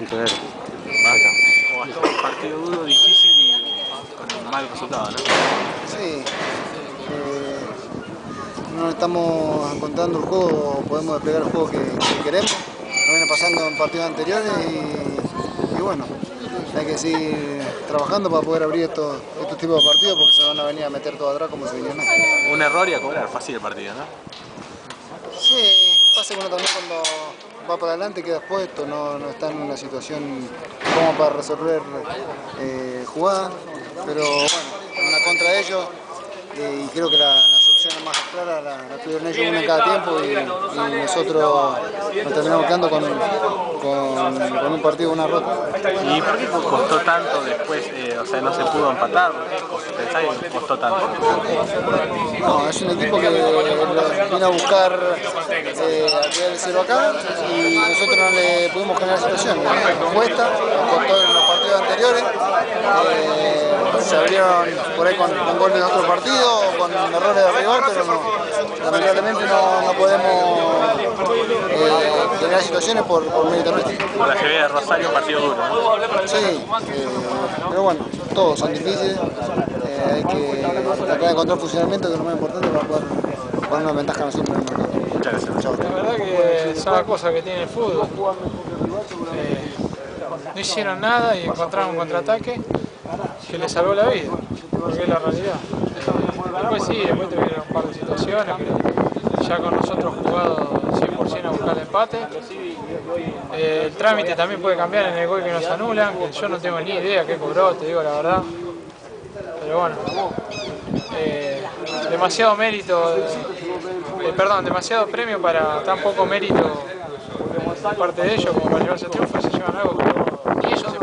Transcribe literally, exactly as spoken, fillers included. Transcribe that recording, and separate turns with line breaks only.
Entender.
Basta. Un partido duro, difícil y con un mal resultado, ¿no?
Sí. Eh, no estamos encontrando el juego, podemos desplegar el juego que, que queremos. Nos viene pasando en partidos anteriores y, y bueno, hay que seguir trabajando para poder abrir estos, estos tipos de partidos porque se van a venir a meter todo atrás como se vinieron hoy.
Un error y a cobrar, fácil el partido, ¿no?
Sí, pasa que uno también cuando va para adelante queda expuesto, no, no está en una situación como para resolver eh, jugadas, pero bueno, en una contra de ellos eh, y creo que la, las opciones más claras las la tuvieron ellos una en cada tiempo y, y nosotros nos terminamos quedando con, con, con un partido, una rota.
¿Y por qué costó tanto después? Eh, o sea, no se pudo empatar, ¿por qué pensás que costó tanto?
No, es un equipo que vino a buscar eh, a tirar el cero acá y nosotros no le pudimos generar situación. Nos cuesta, nos costó en los partidos anteriores, eh, se abrieron por ahí con, con goles de otro partido, con errores de rival, pero no, lamentablemente no, no podemos eh, generar situaciones por, por mérito nuestro.
La G B de Rosario, un partido duro, ¿no?
Sí, eh, pero bueno, todos son difíciles, eh, hay que tratar de encontrar funcionamiento, que es lo más importante para poder poner una ventaja nosotros en el mercado.
Muchas gracias.
Chao.
La verdad que son las cosas que tiene el fútbol. Eh, no hicieron nada y encontraron un contraataque que les salvó la vida, porque es la realidad. Eh, después sí, después tuvieron un par de situaciones, pero ya con nosotros jugado cien por cien a buscar el empate. Eh, el trámite también puede cambiar en el gol que nos anulan, que yo no tengo ni idea qué cobró, te digo la verdad. Pero bueno, eh, demasiado mérito, eh, perdón, demasiado premio para tan poco mérito de parte de ellos como para llevarse el triunfo, se llevan algo que ni ellos se